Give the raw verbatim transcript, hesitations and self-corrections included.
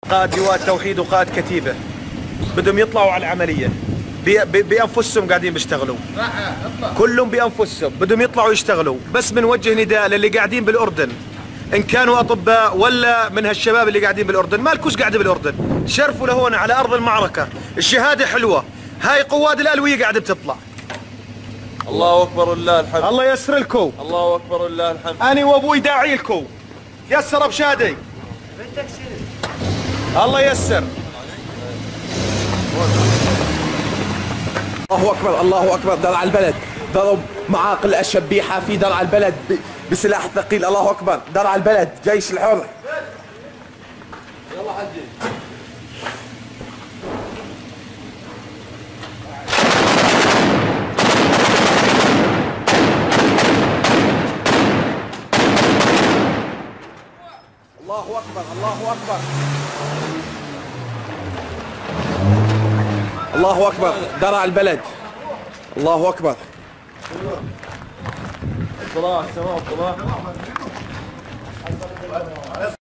قائد لواء التوحيد وقائد كتيبة بدهم يطلعوا على العملية بي بي بأنفسهم قاعدين بيشتغلوا، كلهم بأنفسهم بدهم يطلعوا يشتغلوا. بس بنوجه نداء للي قاعدين بالأردن إن كانوا أطباء ولا من هالشباب اللي قاعدين بالأردن، مالكوش قاعدة بالأردن، شرفوا لهون على أرض المعركة، الشهادة حلوة، هاي قواد الألوية قاعدة بتطلع. الله أكبر ولله الحمد. الله يسر لكم. الله أكبر ولله الحمد. أنا وأبوي داعي لكم. يسر بشادي. الله يسر. الله أكبر الله أكبر. درع البلد ضرب معاقل الشبيحة في درع البلد بسلاح ثقيل. الله أكبر. درع البلد جيش الحر. يلا حجي. الله أكبر الله أكبر الله أكبر. درع البلد. الله أكبر. صلاح سماء صلاح.